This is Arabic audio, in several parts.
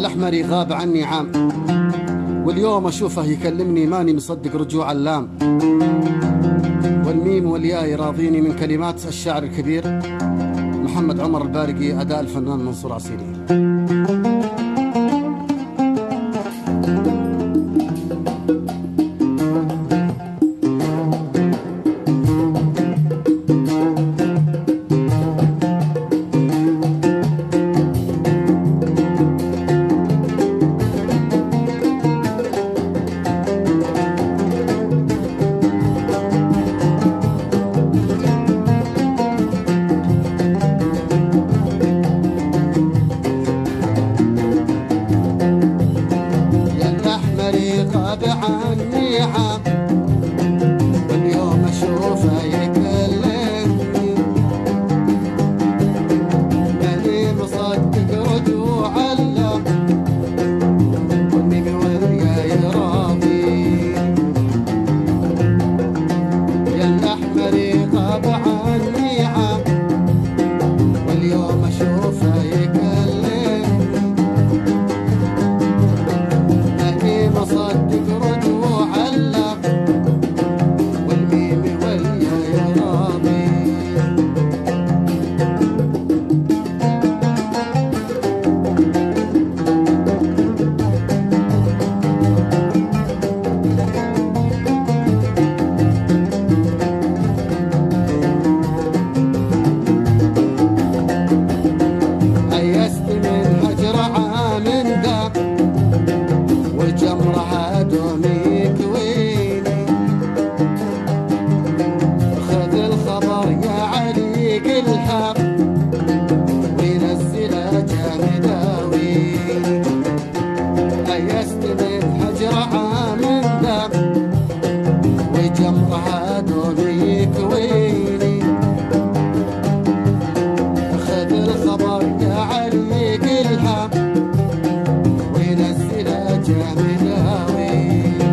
الأحمري غاب عني عام، واليوم أشوفه يكلمني ماني مصدق رجوع اللام، والميم والياء يراضيني من كلمات الشاعر الكبير محمد عمر البارقي، أداء الفنان منصور عسيري. غاب عني عام، واليوم أشوفه يكلمني ماني مصدق رجوع اللام، والميم والياء يراضي. يا الأحمري غاب عني عام، واليوم أشوفه يكلمني ماني مصدق رجوع اللام، والميم والياء يراضي. أيست من هجر عام دام، والجمرة دومي كويني، خذ الخبر يا علي كلها وينزل جامداوي. أيست من هجر عام دام، والجمرة دومي كويني، خذ الخبر يا علي كلها وينزل جامداوي.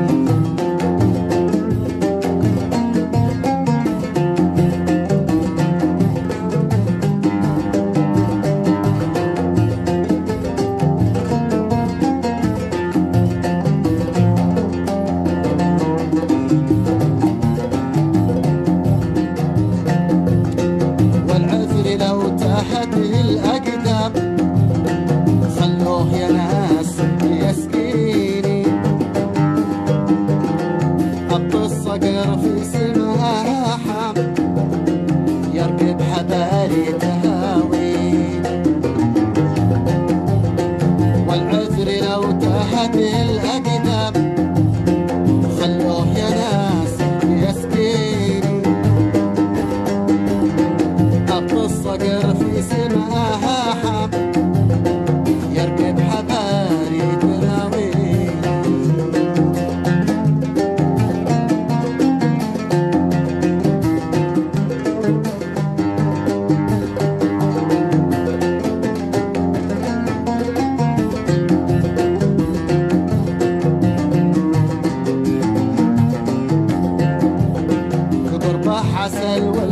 والعذر لو تاهت الأقدام، خلوه يا ناس يسقيني، حط الصقر في سماحة يركب حبالي تهاوي. والعذر لو تاهت الأقدام، خلوه يا ناس يسقيني، حط الصقر في سماحة يركب حبالي تراوي. قربة عسل